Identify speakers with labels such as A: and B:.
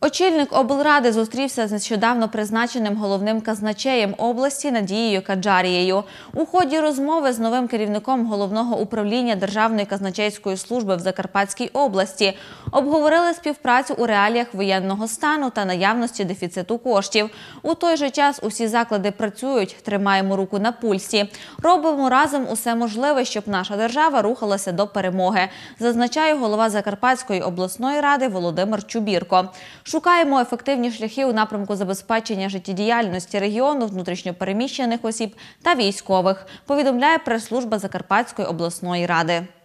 A: Очільник облради зустрівся з нещодавно призначеним головним казначеєм області Надією Каджарією. У ході розмови з новим керівником Головного управління Державної казначейської служби в Закарпатській області обговорили співпрацю у реаліях воєнного стану та наявності дефіциту коштів. У той же час усі заклади працюють, тримаємо руку на пульсі. Робимо разом усе можливе, щоб наша держава рухалася до перемоги, зазначає голова Закарпатської обласної ради Володимир Чубірко. Шукаємо ефективні шляхи у напрямку забезпечення життєдіяльності регіону, внутрішньо переміщених осіб та військових, повідомляє прес-служба Закарпатської обласної ради.